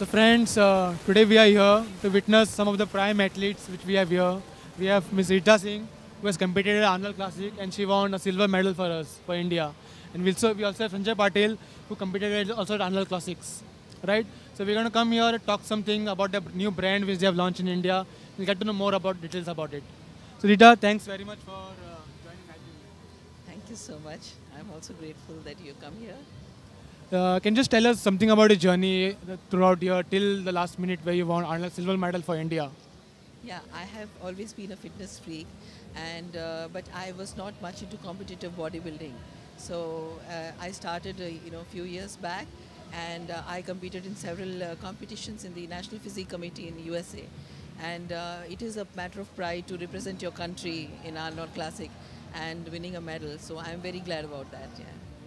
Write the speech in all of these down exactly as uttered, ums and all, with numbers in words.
So friends, uh, today we are here to witness some of the prime athletes which we have here. We have Miss Rita Singh, who has competed at Arnold Classic and she won a silver medal for us, for India. And we also, we also have Sanjay Patel, who competed at, also at Arnold Classics. Right? So we're going to come here and talk something about the new brand which they have launched in India. We'll get to know more about details about it. So Rita, thanks very much for uh, joining me. Thank you so much. I'm also grateful that you come here. Uh, can you just tell us something about your journey throughout your till the last minute where you won Arnold silver medal for India? Yeah, I have always been a fitness freak, and uh, but I was not much into competitive bodybuilding. So uh, I started, uh, you know, a few years back, and uh, I competed in several uh, competitions in the National Physique Committee in the U S A. And uh, it is a matter of pride to represent your country in Arnold Classic and winning a medal. So I'm very glad about that. Yeah.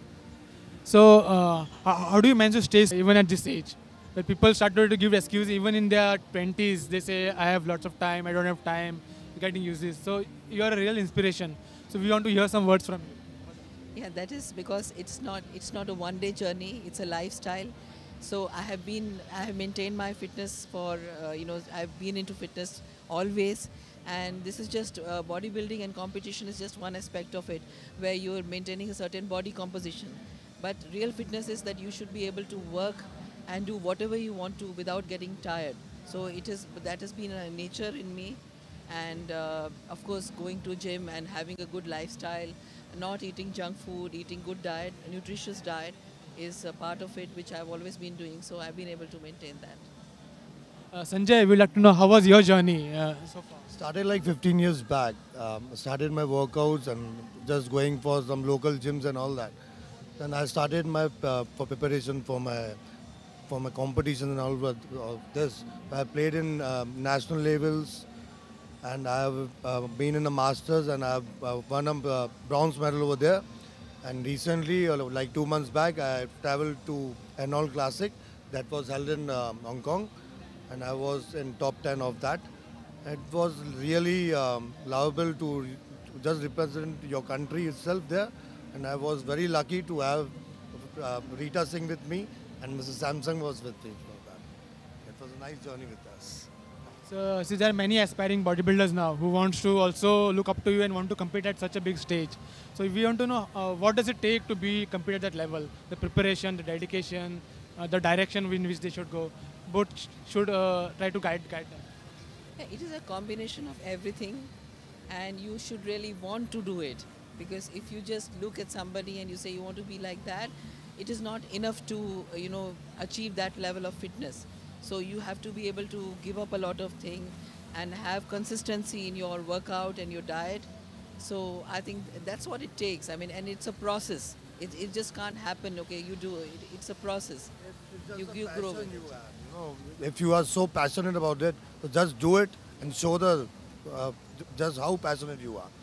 So, uh, how, how do you manage to stay even at this age? Where people started to give excuses even in their twenties. They say, I have lots of time, I don't have time, getting uses. So, you are a real inspiration. So, we want to hear some words from you. Yeah, that is because it's not it's not a one-day journey. It's a lifestyle. So I have been I have maintained my fitness for uh, you know I've been into fitness always, and this is just uh, bodybuilding and competition is just one aspect of it, where you're maintaining a certain body composition. But real fitness is that you should be able to work and do whatever you want to without getting tired. So it is that has been a nature in me, and uh, of course going to gym and having a good lifestyle, not eating junk food, eating good diet, a nutritious diet is a part of it which I've always been doing. So I've been able to maintain that. Uh, Sanjay, we'd like to know how was your journey uh, so far? Started like fifteen years back. Um, started my workouts and just going for some local gyms and all that. Then I started my uh, for preparation for my for my competition and all of all this. I played in um, national levels, and I have uh, been in the masters, and I have uh, won a uh, bronze medal over there. And recently, uh, like two months back, I traveled to Arnold Classic that was held in uh, Hong Kong, and I was in top ten of that. It was really um, lovable to just represent your country itself there, and I was very lucky to have uh, Rita Singh with me, and Missus Samsung was with me for that. It was a nice journey with us. So, see, there are many aspiring bodybuilders now who wants to also look up to you and want to compete at such a big stage. So, if we want to know uh, what does it take to be compete at that level, the preparation, the dedication, uh, the direction in which they should go, both sh should uh, try to guide guide them. Yeah, it is a combination of everything, and you should really want to do it, because if you just look at somebody and you say you want to be like that, it is not enough to uh, you know achieve that level of fitness. So you have to be able to give up a lot of things and have consistency in your workout and your diet. So I think that's what it takes. I mean, and it's a process. It, it just can't happen, okay, you do it. It's a process. It's just You, the you grow passion with you it. have, you know. If you are so passionate about it, so just do it and show the uh, just how passionate you are.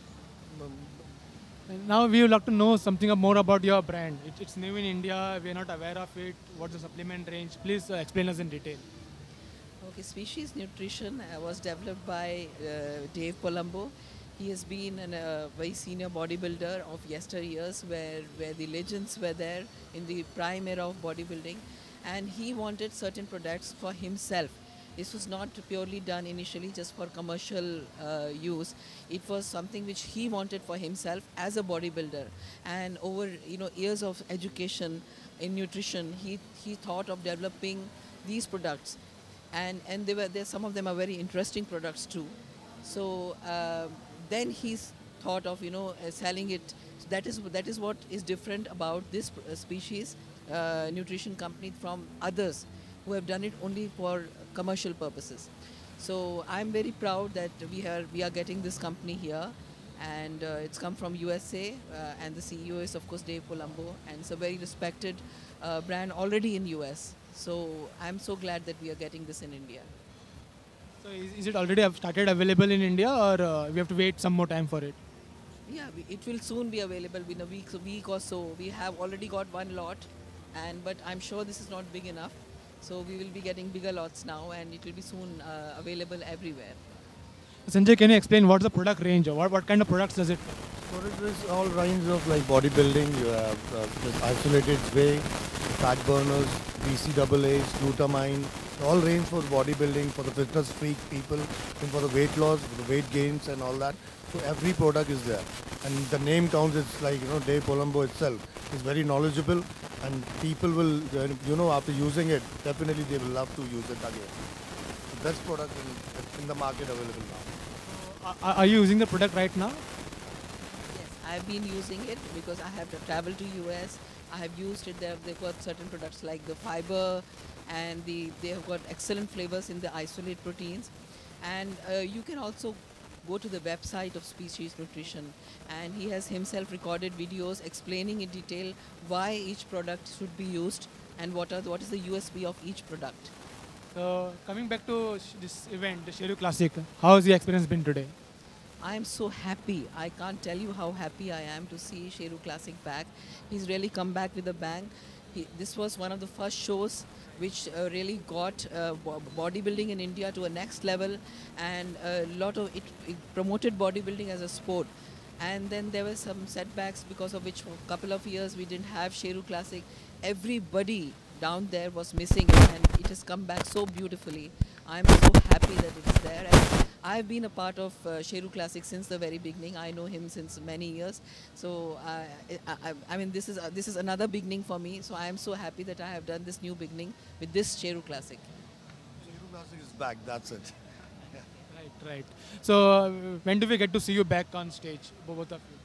And now we would like to know something more about your brand. It, it's new in India. We are not aware of it. What's the supplement range? Please uh, explain us in detail. Okay, Species Nutrition uh, was developed by uh, Dave Palumbo. He has been a uh, very senior bodybuilder of yesteryears, where, where the legends were there in the prime era of bodybuilding, and he wanted certain products for himself. This was not purely done initially just for commercial uh, use. It was something which he wanted for himself as a bodybuilder. And over you know years of education in nutrition, he he thought of developing these products, and and they were there. Some of them are very interesting products too. So uh, then he's thought of you know uh, selling it. That is that is what is different about this uh, species uh, nutrition company from others who have done it only for commercial purposes. So I'm very proud that we are we are getting this company here, and uh, it's come from U S A, uh, and the C E O is of course Dave Palumbo, and it's a very respected uh, brand already in U S. So I'm so glad that we are getting this in India. So, is, is it already have started available in India, or uh, we have to wait some more time for it? Yeah, we, it will soon be available in a week, a week or so. We have already got one lot, and but I'm sure this is not big enough. So we will be getting bigger lots now, and it will be soon uh, available everywhere. Sanjay, can you explain what's the product range, or what, what kind of products does it? So it is all kinds of like bodybuilding. You have uh, this isolated whey, fat burners, B C A As, glutamine, all range for bodybuilding, for the fitness freak people, and for the weight loss, for the weight gains and all that. So every product is there. And the name counts, it's like, you know, Dave Palumbo itself is very knowledgeable, and people will, you know, after using it, definitely they will love to use it again. The best product in, in the market available now. Are, are you using the product right now? Yes, I've been using it because I have traveled to U S. I have used it there. They've got certain products like the fiber, and the they have got excellent flavors in the isolate proteins. And uh, you can also go to the website of Species Nutrition, and he has himself recorded videos explaining in detail why each product should be used and what are the, what is the U S P of each product. So coming back to sh- this event, the Sheru Classic, how has the experience been today? I am so happy. I can't tell you how happy I am to see Sheru Classic back. He's really come back with a bang. He, this was one of the first shows which uh, really got uh, bo- bodybuilding in India to a next level, and a lot of it, it promoted bodybuilding as a sport. And then there were some setbacks because of which for a couple of years we didn't have Sheru Classic. Everybody down there was missing it, and it has come back so beautifully. I'm so happy that it's there. And I've been a part of uh, Sheru Classic since the very beginning. I know him since many years. So uh, I, I, I mean, this is uh, this is another beginning for me. So I am so happy that I have done this new beginning with this Sheru Classic. Sheru Classic is back, that's it. Right, right. So uh, when do we get to see you back on stage, both of you?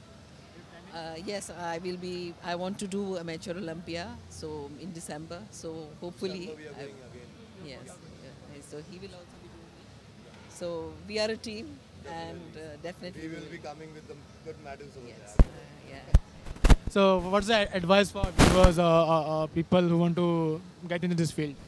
Uh, yes, I will be. I want to do Amateur Olympia, so in December. So hopefully, December we are I- going again. yes. Yeah, so he will also be doing it. So we are a team, and uh, definitely We will be coming with the good medals over Yes. there. Uh, yeah. So what's the advice for viewers, uh, uh, uh, people who want to get into this field?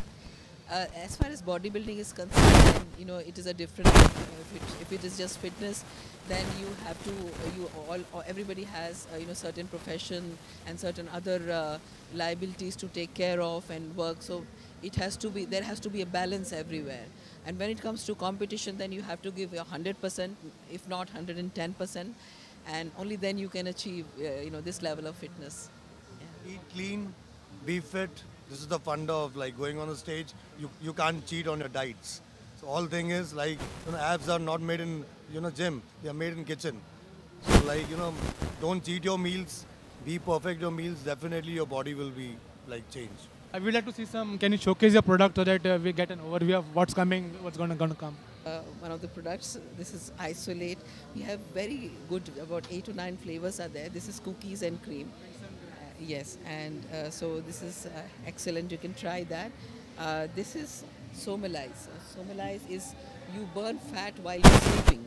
Uh, as far as bodybuilding is concerned, then, you know, it is a different. Uh, if, it, if it is just fitness, then you have to. Uh, you all, or everybody has, uh, you know, certain profession and certain other uh, liabilities to take care of and work. So it has to be. There has to be a balance everywhere. And when it comes to competition, then you have to give your hundred percent, if not hundred and ten percent, and only then you can achieve, uh, you know, this level of fitness. Yeah. Eat clean, be fit. This is the fun of like going on the stage. You you can't cheat on your diets. So all thing is like, you know, abs are not made in, you know, gym. They are made in kitchen. So like, you know, don't cheat your meals. Be perfect your meals. Definitely your body will be like changed. I would like to see some. Can you showcase your product so that uh, we get an overview of what's coming, what's gonna gonna come? Uh, one of the products, this is Isolate. We have very good, about eight to nine flavors are there. This is cookies and cream. Uh, yes, and uh, so this is uh, excellent. You can try that. Uh, this is Somalize. Uh, Somalize is you burn fat while you're sleeping.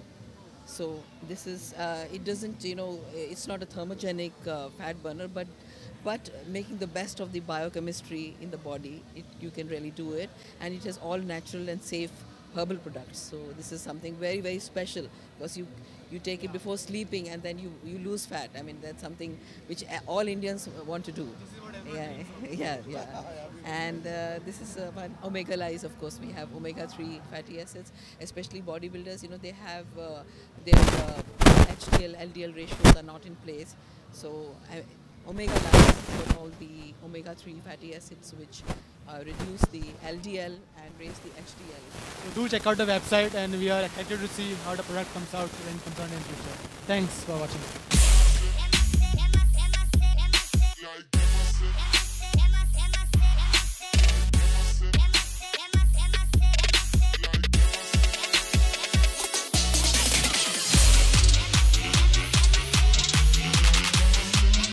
So this is, uh, it doesn't, you know, it's not a thermogenic uh, fat burner, but but making the best of the biochemistry in the body, it, you can really do it. And it has all natural and safe herbal products. So this is something very, very special because you you take it before sleeping and then you, you lose fat. I mean, that's something which a- all Indians want to do. Yeah, yeah, yeah. And uh, this is uh, one omega lice, of course. We have omega three fatty acids, especially bodybuilders. You know, they have uh, their uh, H D L, L D L ratios are not in place. So uh, omega lice got all the omega three fatty acids which uh, reduce the L D L and raise the H D L. So do check out the website, and we are excited to see how the product comes out when it comes out in future. Thanks for watching.